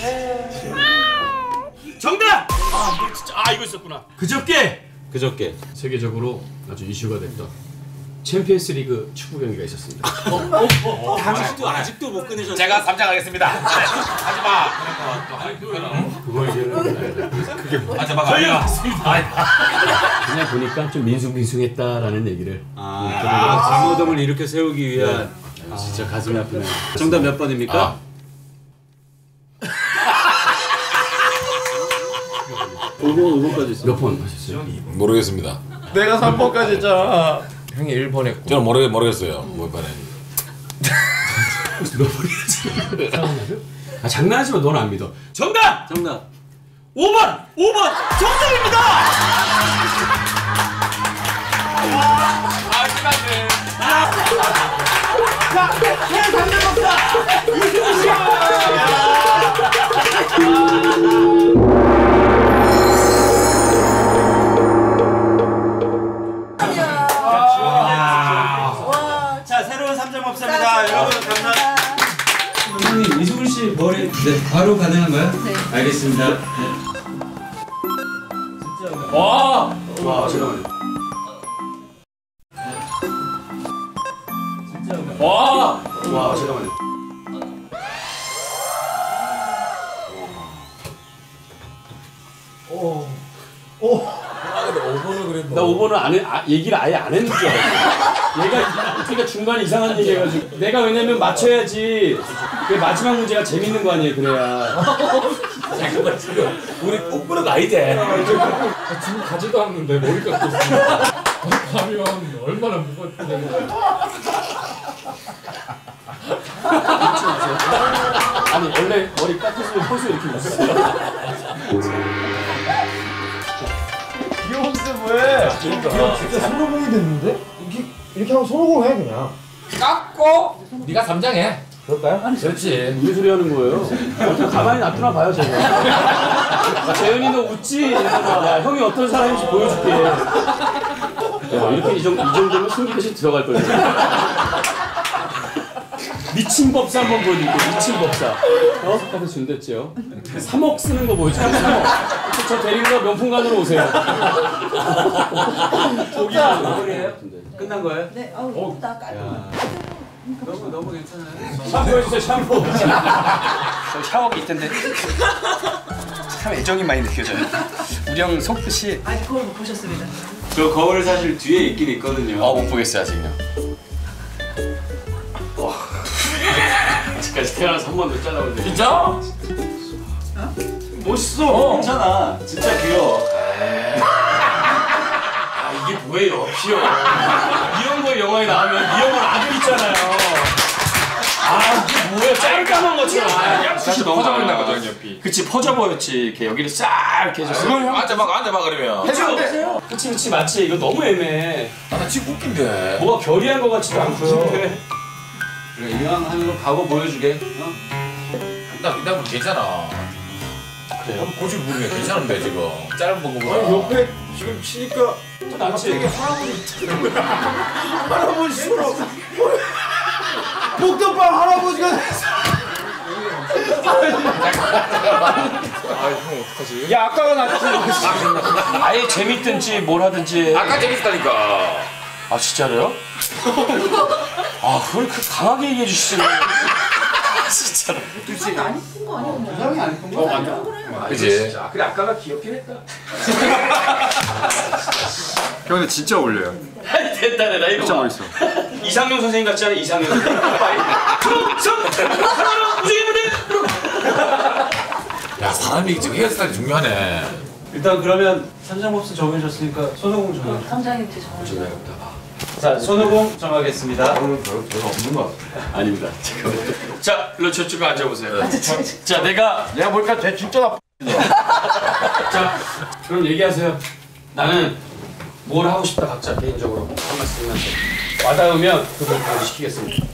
정답! 이거 있었구나. 그저께 세계적으로 아주 이슈가 됐던 챔피언스 리그 축구 경기가 있었습니다. 아직도 못 끝내셨어요. 제가 담장하겠습니다. 하지마. 그거 이제는 하지마. 저희가 그냥 보니까 좀 민숭민숭했다라는 얘기를. 강호동을 이렇게 세우기 위한. 진짜 가슴이 아프네. 정답 몇 번입니까? 5번까지 있어. 몇 번 하셨어요? 모르겠습니다. 내가 3번까지 했잖아. 형이 1번 했고. 저는 모르겠어요. 뭐 이번에. 장난하지 마. 넌 안 믿어. 정답! 정답. 5번 정답입니다. 심한데. 자, 해외 담당법사 이승우 씨. 자, 새로운 삼장법사입니다. 여러분 감사합니다. 선생님 이수근 씨 머리 바로 가능한가요? 네. 알겠습니다. 와, 잠깐만요. 와, 잠깐만요. 나 5번을 안 해, 얘기를 아예 안 했는 줄 알았어. 얘가 그러니까 중간에 이상한 얘기 해가지고 내가 왜냐면 맞춰야지. 그 마지막 문제가 재밌는 거 아니에요. 그래야. 잠깐만 지금 우리 뽀뽀는 아니대. 지금 가지도 않는데 머리 깎고 있어. 가면 얼마나 무겁게. 아니 원래 머리 깎으시면 평소에 이렇게 웃어요. 귀여운데 왜? 진짜 손오공이 됐는데? 이렇게 하면 손오공 해 그냥. 깎고 네가 삼장해. 그럴까요? 그렇지. 무슨 소리 하는 거예요? 그냥 가만히 놔두나 봐요 제가. 재현이 너 웃지? 이러다가 야, 형이 어떤 사람인지 보여줄게. 야, 이렇게 이 정도면 숨기듯이 들어갈 거예요. 미친 법사 한번 보여줄게. 미친 법사. 카드 준댔죠. 3억 쓰는 거 보여줄게. 3억. 저 데리고 명품관으로 오세요. 마무리해요? 끝난 거예요? 네, 나 깔끔해. 너무 괜찮아요. 샴푸 해주세요. 샴푸. 저 샤워기 있던데 참 애정이 많이 느껴져요. 우리 형 속듯이. 아직 그걸 못 보셨습니다. 저 거울 사실 뒤에 있긴 있거든요. 못 보겠어요 아직요. 아직까지 태어나서 한 번도 잘라본 적 진짜? 멋있어. 괜찮아. 진짜 귀여워. 이게 뭐예요? 귀여워. 이런 거 영화에 나오면 이 형은 아들 있잖아요. 이게 뭐야? 짤까만 것처럼. 사실 너무 퍼져버린다 거죠 옆이. 그치 퍼져 보였지. 이렇게 여기를 싹 이렇게 해줬어. 앉아봐 그러면. 해주세요. 그치 맞지. 이거 너무 애매해. 나 지금 웃긴데. 뭐가 결의한 것 같지도 않고요. 그래 이왕 하는 거 각오 보여주게. 나 괜찮아. 그래요? 고집 부리면 괜찮은데 지금. 짧은 거보다. 옆에 지금 치니까 낫지. 할아버지 싫어. 복덕방 할아버지가 됐어. 형 어떡하지? 야 아까가 낫지. 아예 재밌든지 뭘 하든지. 아까 재밌다니까. 아 진짜로요? 그걸 강하게 얘기해 주시지. 진짜로. 이상이 안 이쁜 거 아니야? 그냥. 이상이 안 이쁜 거 맞아. 그지? 그래 아까가 귀엽긴 했다. 형 근데 진짜 어울려요. 됐다 나 이거. 진짜 멋있어. 이상용 선생님 같지 않아? 이상용 선생님. 야 사람이 지금 헤어스타일이 중요하네. 일단 그러면 삼장법사 정해졌으니까 손오공 정해. 삼장님한테 전화. 자 손오공 정하겠습니다. 별로 없는 것 같아. 아닙니다. 잠깐만. 자, 일로 저쪽 앉아보세요. 자, 내가 보니까 쟤 진짜 나빠. 자, 그럼 얘기하세요. 나는 뭘 하고 싶다 각자 개인적으로 한 말씀 하세요. 와닿으면 그걸 바로 시키겠습니다.